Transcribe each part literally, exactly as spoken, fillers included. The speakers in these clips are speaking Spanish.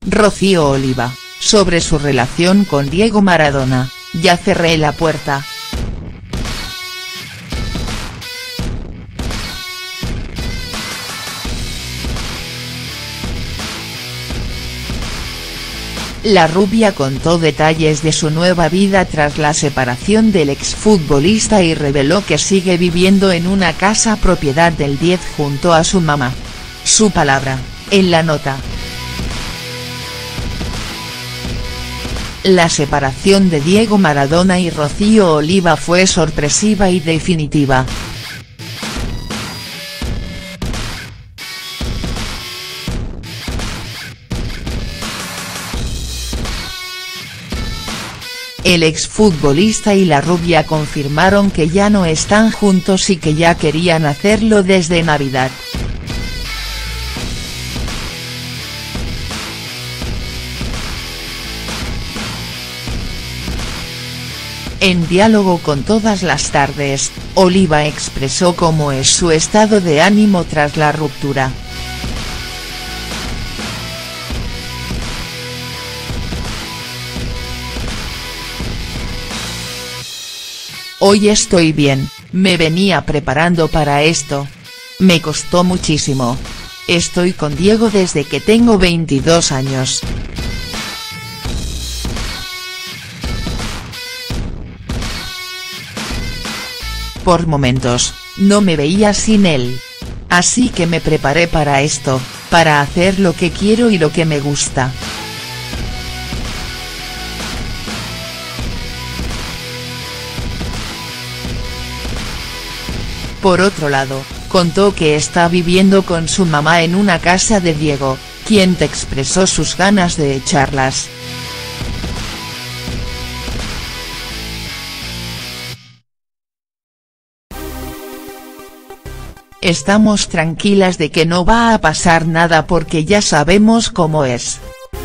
Rocío Oliva, sobre su relación con Diego Maradona: ya cerré la puerta. La rubia contó detalles de su nueva vida tras la separación del exfutbolista y reveló que sigue viviendo en una casa propiedad del diez junto a su mamá. Su palabra, en la nota. La separación de Diego Maradona y Rocío Oliva fue sorpresiva y definitiva. El exfutbolista y la rubia confirmaron que ya no están juntos y que ya querían hacerlo desde Navidad. En diálogo con Todas las Tardes, Oliva expresó cómo es su estado de ánimo tras la ruptura. Hoy estoy bien, me venía preparando para esto. Me costó muchísimo. Estoy con Diego desde que tengo veintidós años. Por momentos, no me veía sin él. Así que me preparé para esto, para hacer lo que quiero y lo que me gusta. Por otro lado, contó que está viviendo con su mamá en una casa de Diego, quien te expresó sus ganas de echarlas. Estamos tranquilas de que no va a pasar nada porque ya sabemos cómo es.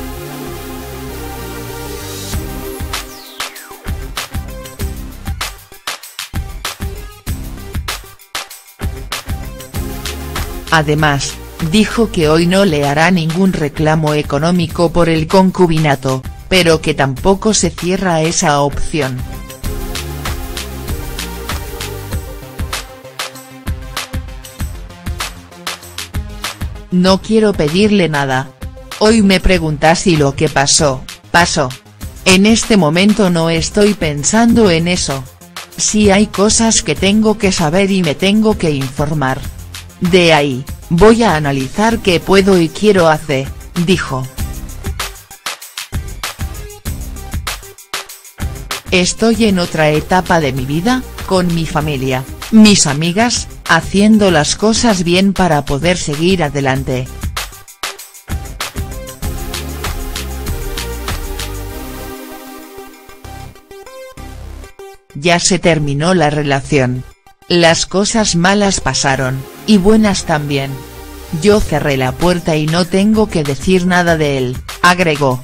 Además, dijo que hoy no le hará ningún reclamo económico por el concubinato, pero que tampoco se cierra esa opción. No quiero pedirle nada. Hoy me pregunta si lo que pasó, pasó. En este momento no estoy pensando en eso. Sí hay cosas que tengo que saber y me tengo que informar. De ahí, voy a analizar qué puedo y quiero hacer, dijo. Estoy en otra etapa de mi vida, con mi familia, mis amigas, haciendo las cosas bien para poder seguir adelante. Ya se terminó la relación. Las cosas malas pasaron, y buenas también. Yo cerré la puerta y no tengo que decir nada de él, agregó.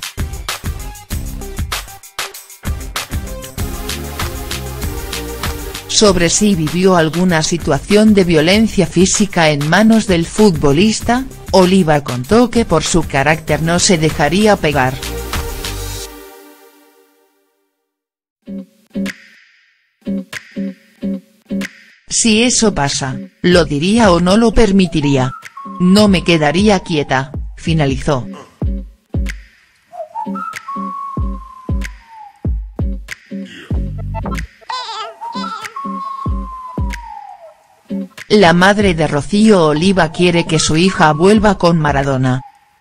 Sobre si vivió alguna situación de violencia física en manos del futbolista, Oliva contó que por su carácter no se dejaría pegar. Si eso pasa, lo diría o no lo permitiría. No me quedaría quieta, finalizó. La madre de Rocío Oliva quiere que su hija vuelva con Maradona.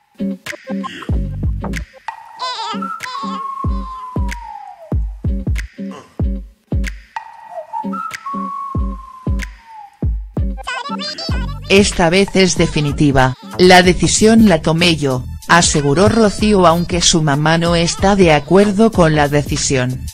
Esta vez es definitiva, la decisión la tomé yo, aseguró Rocío, aunque su mamá no está de acuerdo con la decisión.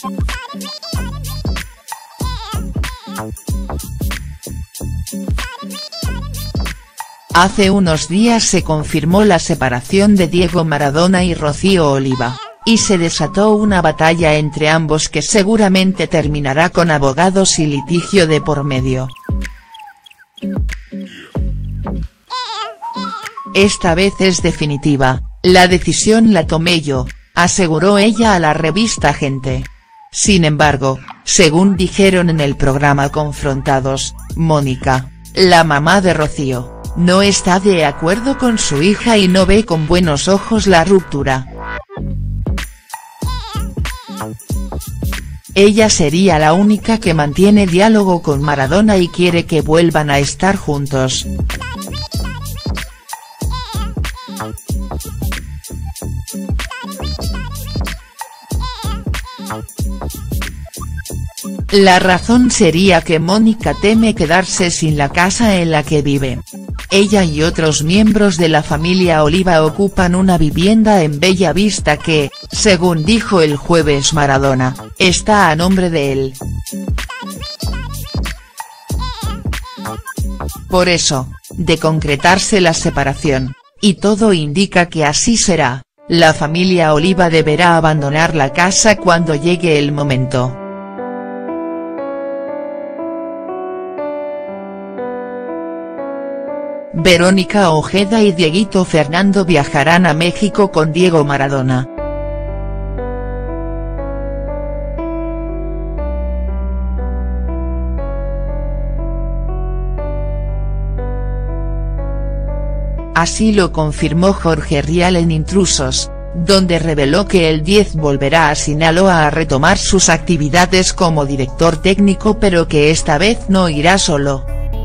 Hace unos días se confirmó la separación de Diego Maradona y Rocío Oliva, y se desató una batalla entre ambos que seguramente terminará con abogados y litigio de por medio. Esta vez es definitiva, La decisión la tomé yo, aseguró ella a la revista Gente. Sin embargo, según dijeron en el programa Confrontados, Mónica, la mamá de Rocío, no está de acuerdo con su hija y no ve con buenos ojos la ruptura. Ella sería la única que mantiene diálogo con Maradona y quiere que vuelvan a estar juntos. La razón sería que Mónica teme quedarse sin la casa en la que vive. Ella y otros miembros de la familia Oliva ocupan una vivienda en Bella Vista que, según dijo el jueves Maradona, está a nombre de él. Por eso, de concretarse la separación, y todo indica que así será, la familia Oliva deberá abandonar la casa cuando llegue el momento. Verónica Ojeda y Dieguito Fernando viajarán a México con Diego Maradona. Así lo confirmó Jorge Rial en Intrusos, donde reveló que el diez volverá a Sinaloa a retomar sus actividades como director técnico pero que esta vez no irá solo.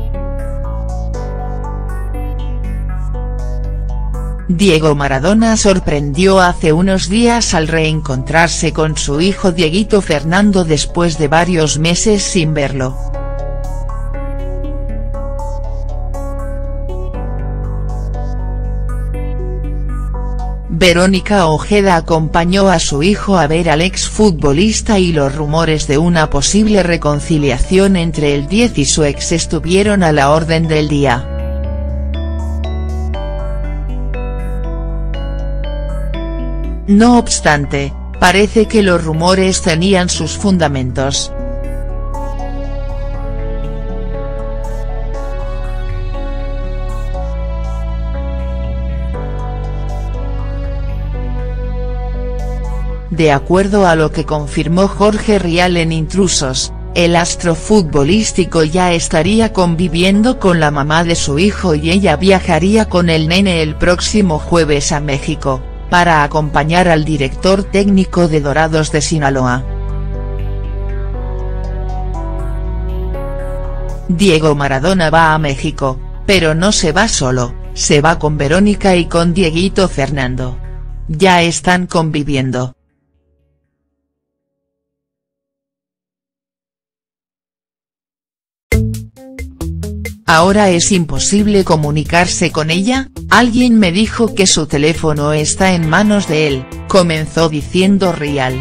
Diego Maradona sorprendió hace unos días al reencontrarse con su hijo Dieguito Fernando después de varios meses sin verlo. Verónica Ojeda acompañó a su hijo a ver al exfutbolista y los rumores de una posible reconciliación entre el diez y su ex estuvieron a la orden del día. No obstante, parece que los rumores tenían sus fundamentos. De acuerdo a lo que confirmó Jorge Rial en Intrusos, el astro futbolístico ya estaría conviviendo con la mamá de su hijo y ella viajaría con el nene el próximo jueves a México, para acompañar al director técnico de Dorados de Sinaloa. Diego Maradona va a México, pero no se va solo, se va con Verónica y con Dieguito Fernando. Ya están conviviendo. ¿Ahora es imposible comunicarse con ella? Alguien me dijo que su teléfono está en manos de él, comenzó diciendo Rial.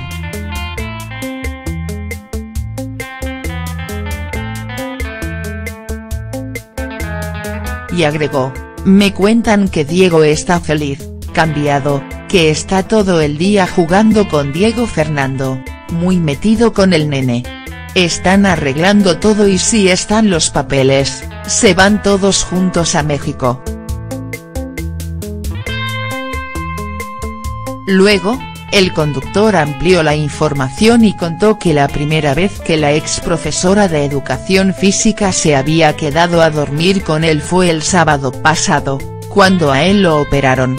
Y agregó, me cuentan que Diego está feliz, cambiado, que está todo el día jugando con Diego Fernando, muy metido con el nene. Están arreglando todo y si están los papeles, se van todos juntos a México. Luego, el conductor amplió la información y contó que la primera vez que la ex profesora de educación física se había quedado a dormir con él fue el sábado pasado, cuando a él lo operaron.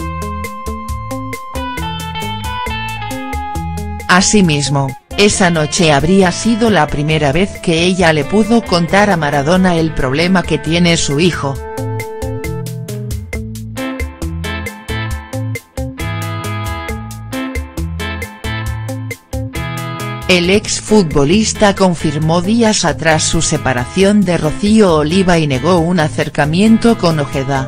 Asimismo, esa noche habría sido la primera vez que ella le pudo contar a Maradona el problema que tiene su hijo. El exfutbolista confirmó días atrás su separación de Rocío Oliva y negó un acercamiento con Ojeda.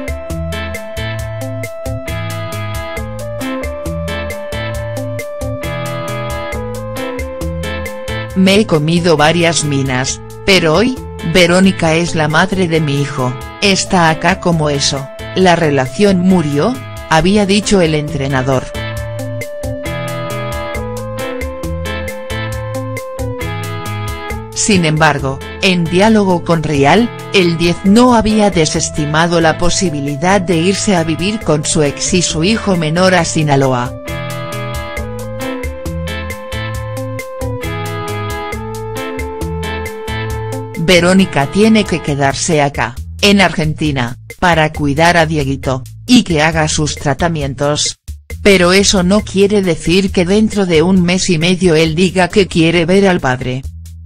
Me he comido varias minas, pero hoy, Verónica es la madre de mi hijo, está acá como eso, la relación murió, había dicho el entrenador. Sin embargo, en diálogo con Rial, el diez no había desestimado la posibilidad de irse a vivir con su ex y su hijo menor a Sinaloa. Verónica tiene que quedarse acá, en Argentina, para cuidar a Dieguito, y que haga sus tratamientos. Pero eso no quiere decir que dentro de un mes y medio él diga que quiere ver al padre.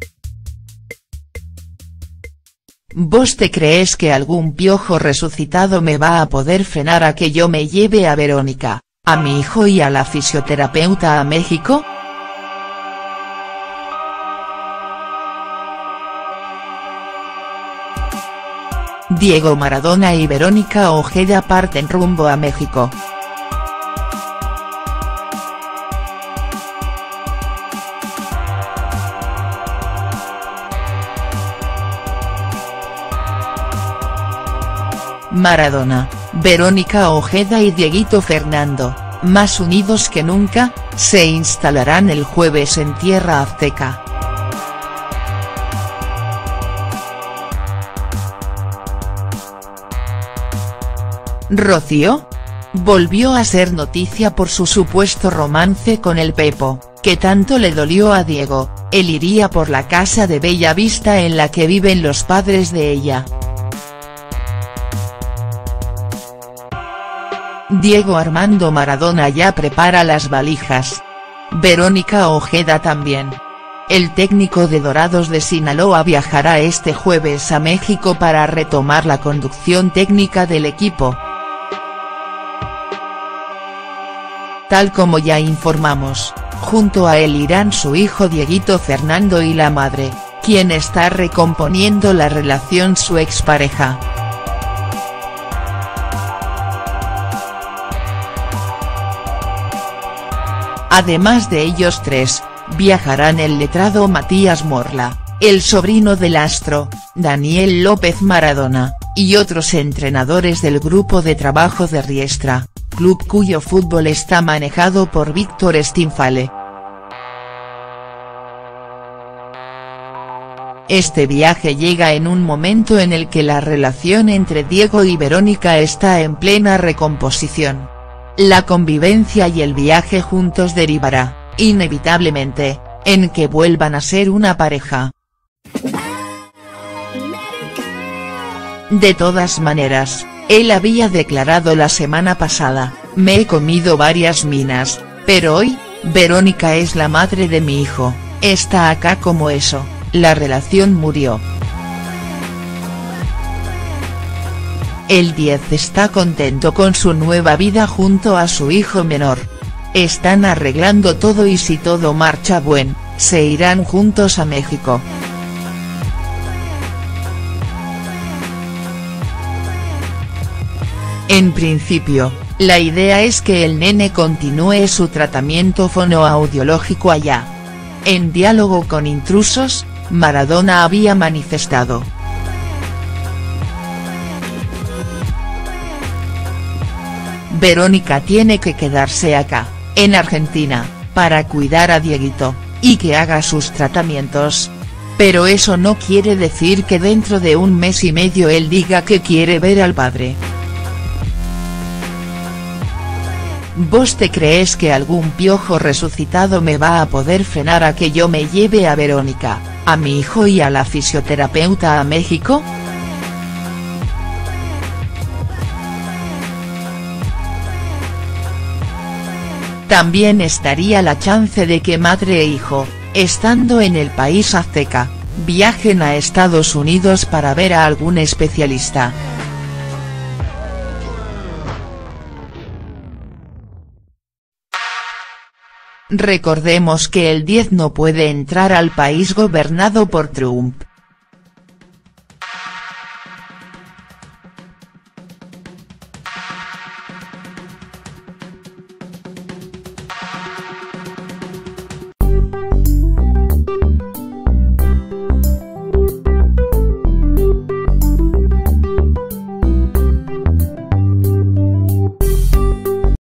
¿Vos te crees que algún piojo resucitado me va a poder frenar a que yo me lleve a Verónica, a mi hijo y a la fisioterapeuta a México? Diego Maradona y Verónica Ojeda parten rumbo a México. Maradona, Verónica Ojeda y Dieguito Fernando, más unidos que nunca, se instalarán el jueves en tierra azteca. Rocío volvió a ser noticia por su supuesto romance con el Pepo, que tanto le dolió a Diego. Él iría por la casa de Bella Vista en la que viven los padres de ella. Diego Armando Maradona ya prepara las valijas. Verónica Ojeda también. El técnico de Dorados de Sinaloa viajará este jueves a México para retomar la conducción técnica del equipo. Tal como ya informamos, junto a él irán su hijo Dieguito Fernando y la madre, quien está recomponiendo la relación su expareja. Además de ellos tres, viajarán el letrado Matías Morla, el sobrino del astro, Daniel López Maradona, y otros entrenadores del grupo de trabajo de Riestra, club cuyo fútbol está manejado por Víctor Stinfale. Este viaje llega en un momento en el que la relación entre Diego y Verónica está en plena recomposición. La convivencia y el viaje juntos derivará, inevitablemente, en que vuelvan a ser una pareja. De todas maneras, él había declarado la semana pasada, me he comido varias minas, pero hoy, Verónica es la madre de mi hijo, está acá como eso, la relación murió. El diez está contento con su nueva vida junto a su hijo menor. Están arreglando todo y si todo marcha bien, se irán juntos a México. En principio, la idea es que el nene continúe su tratamiento fonoaudiológico allá. En diálogo con Intrusos, Maradona había manifestado. Verónica tiene que quedarse acá, en Argentina, para cuidar a Dieguito, y que haga sus tratamientos. Pero eso no quiere decir que dentro de un mes y medio él diga que quiere ver al padre. ¿Vos te crees que algún piojo resucitado me va a poder frenar a que yo me lleve a Verónica, a mi hijo y a la fisioterapeuta a México? También estaría la chance de que madre e hijo, estando en el país azteca, viajen a Estados Unidos para ver a algún especialista. Recordemos que el diez no puede entrar al país gobernado por Trump,